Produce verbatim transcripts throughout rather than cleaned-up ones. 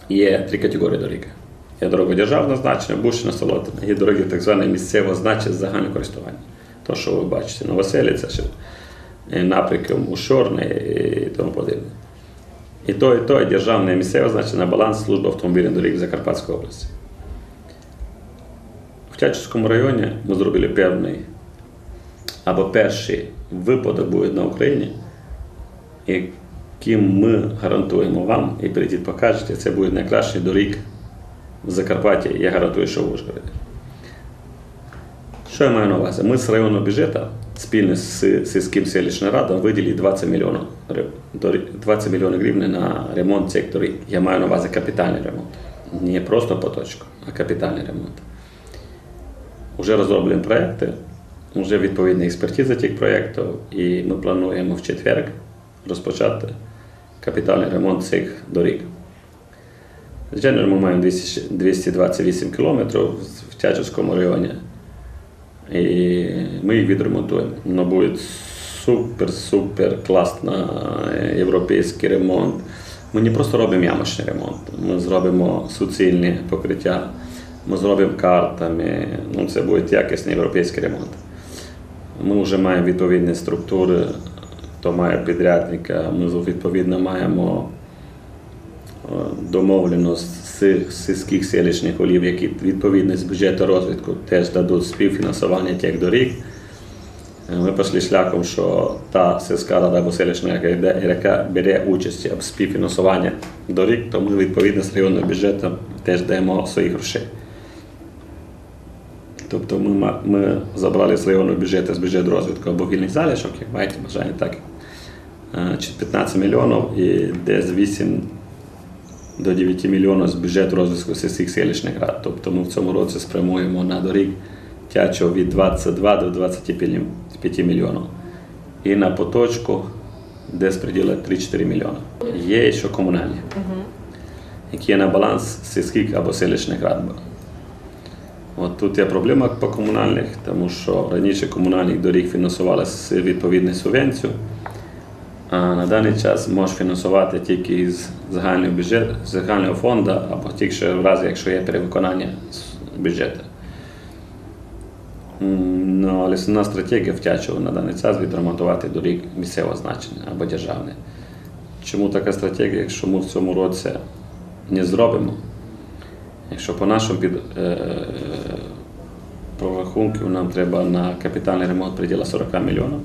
Є три категорії доріг. Є дороги державного значення, бушне, солотне, є дороги так званої місцевого значення з загального користування. То, що ви бачите, Новоселиця, напрямком Ущорне і тому подібне. І то, і то є державне і місцеве значення на баланс служби автомобільних доріг в Закарпатській області. В Тячівському районі ми зробили певний, або перший випадок буде на Україні, яким ми гарантуємо вам, і прийдіть покажете, це буде найкращий доріг в Закарпатті, я гарантую, що в Ужгороді. Що я маю на увазі? Ми з районного бюджету спільно з сільським селищною радою виділили двадцять мільйонів гривень на ремонт цих доріг. Я маю на увазі капітальний ремонт. Не просто поточку, а капітальний ремонт. Уже розроблені проекти, вже відповідна експертиза цих проєктів, і ми плануємо в четвер розпочати капітальний ремонт цих доріг. Звичайно, ми маємо двісті двадцять вісім кілометрів в Тячівському районі, і ми їх відремонтуємо. Но буде супер-супер класний європейський ремонт. Ми не просто робимо ямочний ремонт, ми зробимо суцільні покриття, ми зробимо картами, ну, це буде якісний європейський ремонт. Ми вже маємо відповідні структури, хто має підрядника, ми відповідно маємо домовленість з сільських селищних голів, які відповідно з бюджету розвитку теж дадуть співфінансування тих доріг. Ми пішли шляхом, що та сільська рада або селищна, яка бере участь в співфінансуванні доріг, то ми відповідно з районного бюджету теж даємо свої гроші. Тобто ми, ми забрали з районного бюджету, з бюджету розвитку або вільний залишок, як маєте бажання, так, п'ятнадцять мільйонів і десь вісім до дев'яти мільйонів з бюджету розвитку сільських селищних рад. Тобто ми в цьому році спрямуємо на доріг Тячів від двадцять два до двадцяти п'яти мільйонів. І на поточку десь приділять три-чотири мільйони. Є ще комунальні, які є на баланс сільських або селищних рад. От тут є проблема по комунальних, тому що раніше комунальних доріг фінансувалися з відповідною субвенцією, а на даний час може фінансувати тільки з загального бюджету, з загального фонду, або тільки в разі, якщо є перевиконання бюджету. Ну, але основна стратегія в Тячево на даний час відремонтувати доріг місцевого значення або державне. Чому така стратегія, якщо ми в цьому році не зробимо? Якщо по нашому під, е, прорахунку нам треба на капітальний ремонт приділа сорок мільйонів,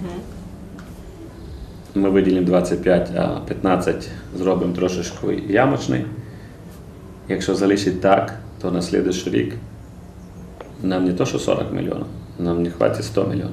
ми виділимо двадцять п'ять, а п'ятнадцять зробимо трошечки ямочний. Якщо залишить так, то на наступний рік нам не то, що сорок мільйонів, нам не хватить сто мільйонів.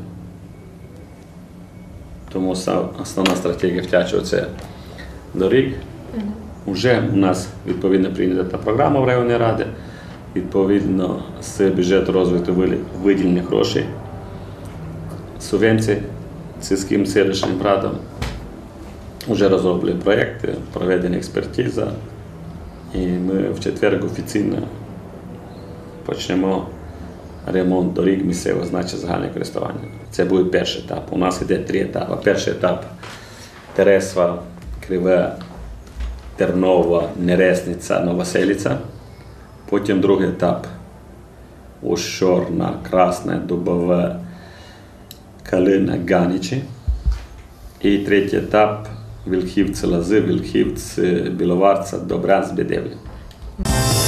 Тому основна стратегія в Тячево – це доріг. Уже у нас відповідно прийнята програма в районній раді, відповідно з бюджету розвитку виділені гроші, субвенції сільським селищним радам. Вже розроблені проєкти, проведена експертиза, і ми в четвер офіційно почнемо ремонт доріг місцевого значення загального користування. Це буде перший етап. У нас йде три етапи. Перший етап – Тересва, Криве, Тернова, Нересниця, Новоселиця. Потім другий етап – Ущорна, Красне, Дубове, Калина, Ганичі. І третій етап – Вільхівці, Лази, Вільхівці, Біловарця, Добрянськ, Бедевлі.